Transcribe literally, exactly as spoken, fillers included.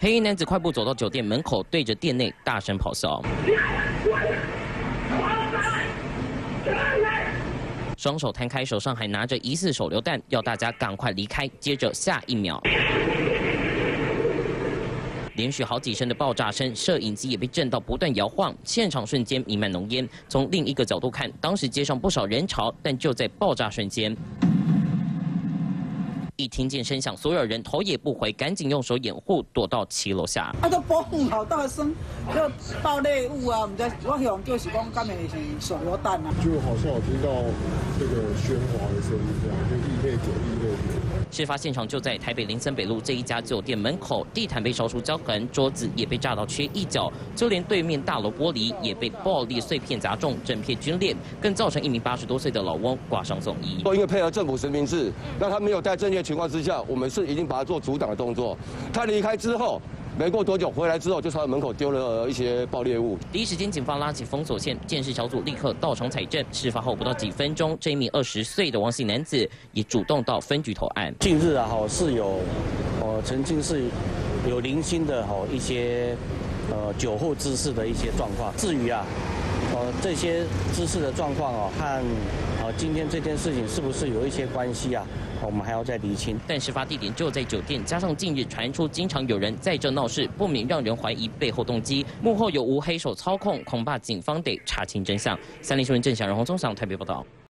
黑衣男子快步走到酒店门口，对着店内大声咆哮。 双手摊开，手上还拿着疑似手榴弹，要大家赶快离开。接着下一秒，连续好几声的爆炸声，摄影机也被震到不断摇晃，现场瞬间弥漫浓烟。从另一个角度看，当时街上不少人潮，但就在爆炸瞬间。 一听见声响，所有人头也不回，赶紧用手掩护，躲到七楼下。 啊，都爆好大声，就爆裂物啊！唔知我想就是讲，敢会是手榴弹啊？ 就好像有听到这个喧哗的声音，这样就异类酒，异类酒。 事发现场就在台北林森北路这一家酒店门口，地毯被烧出焦痕，桌子也被炸到缺一角，就连对面大楼玻璃也被爆裂碎片砸中，整片皲裂，更造成一名八十多岁的老翁挂上送医。 因为配合政府实名制，那他没有带证件情况之下，我们是已经把他做阻挡的动作。他离开之后。 没过多久，回来之后就朝门口丢了一些爆裂物。 第一时间，警方拉起封锁线，监视小组立刻到场采证。事发后不到几分钟，这一名二十岁的王姓男子也主动到分局投案。 近日啊，哈是有，呃，曾经是有零星的哈一些呃酒后滋事的一些状况。至于啊，呃这些滋事的状况哦，和呃今天这件事情是不是有一些关系啊？ 我们还要再厘清， 但事发地点就在酒店，加上近日传出经常有人在这闹事，不免让人怀疑背后动机，幕后有无黑手操控，恐怕警方得查清真相。三立新闻郑祥荣、洪宗祥台北报道。